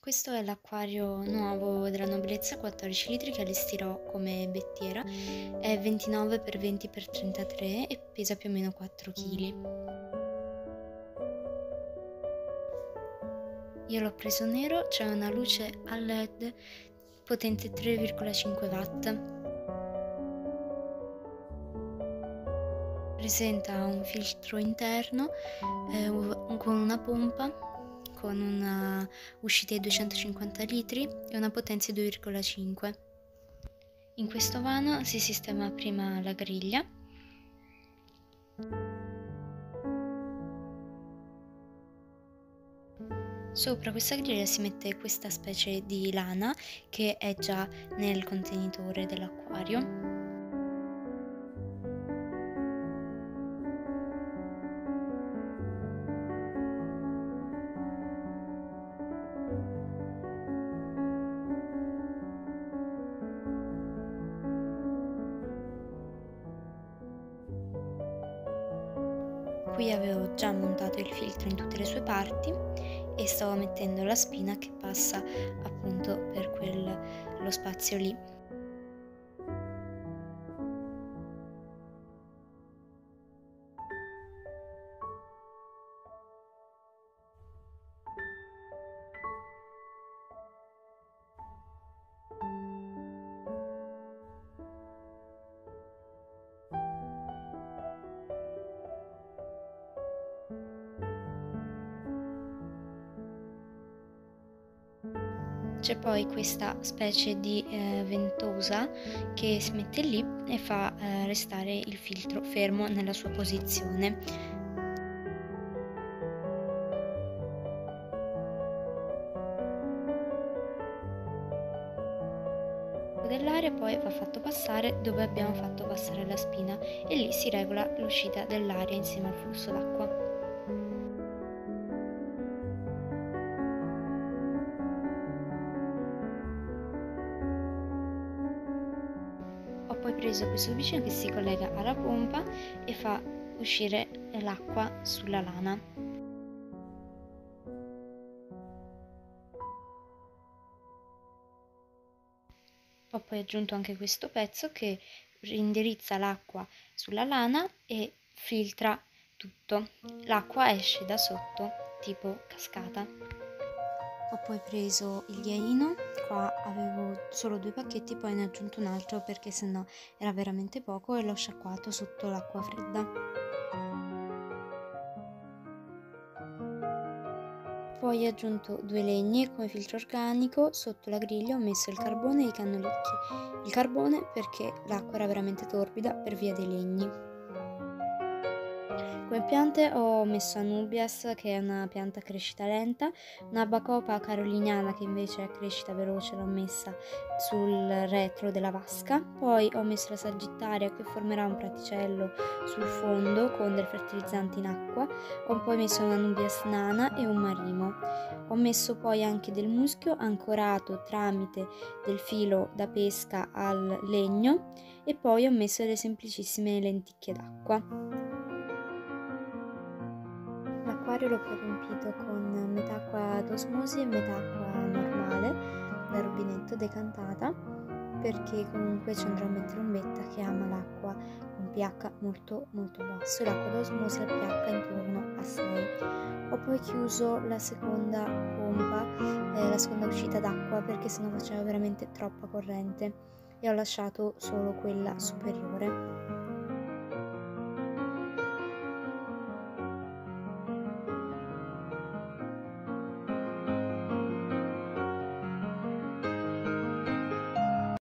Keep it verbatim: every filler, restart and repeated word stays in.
Questo è l'acquario nuovo della Nobilezza quattordici litri che allestirò come bettiera. È ventinove per venti per trentatré e pesa più o meno quattro chili. Io l'ho preso nero, c'è una luce a led potente tre virgola cinque watt. Presenta un filtro interno eh, con una pompa con una uscita di duecentocinquanta litri e una potenza di due virgola cinque. In questo vano si sistema prima la griglia. Sopra questa griglia si mette questa specie di lana che è già nel contenitore dell'acquario. Qui avevo già montato il filtro in tutte le sue parti e stavo mettendo la spina che passa appunto per quello spazio lì. C'è poi questa specie di eh, ventosa che si mette lì e fa eh, restare il filtro fermo nella sua posizione. Dell'aria poi va fatto passare dove abbiamo fatto passare la spina e lì si regola l'uscita dell'aria insieme al flusso d'acqua. Ho poi preso questo vicino che si collega alla pompa e fa uscire l'acqua sulla lana. Ho poi aggiunto anche questo pezzo che indirizza l'acqua sulla lana e filtra tutto. L'acqua esce da sotto tipo cascata. Ho poi preso il ghiaino, qua avevo solo due pacchetti, poi ne ho aggiunto un altro perché sennò era veramente poco e l'ho sciacquato sotto l'acqua fredda. Poi ho aggiunto due legni come filtro organico, sotto la griglia ho messo il carbone e i cannolicchi. Il carbone perché l'acqua era veramente torbida per via dei legni. Come piante ho messo Anubias, che è una pianta a crescita lenta, una Bacopa caroliniana che invece è a crescita veloce, l'ho messa sul retro della vasca, poi ho messo la Sagittaria che formerà un praticello sul fondo con del fertilizzante in acqua, ho poi messo un Anubias nana e un marimo, ho messo poi anche del muschio ancorato tramite del filo da pesca al legno e poi ho messo delle semplicissime lenticchie d'acqua. L'acquario l'ho poi riempito con metà acqua d'osmosi e metà acqua normale da rubinetto decantata, perché comunque ci andrò a mettere un betta che ama l'acqua con pH molto molto basso e l'acqua d'osmosi al pH intorno a sei. Ho poi chiuso la seconda pompa, eh, la seconda uscita d'acqua, perché sennò faceva veramente troppa corrente e ho lasciato solo quella superiore.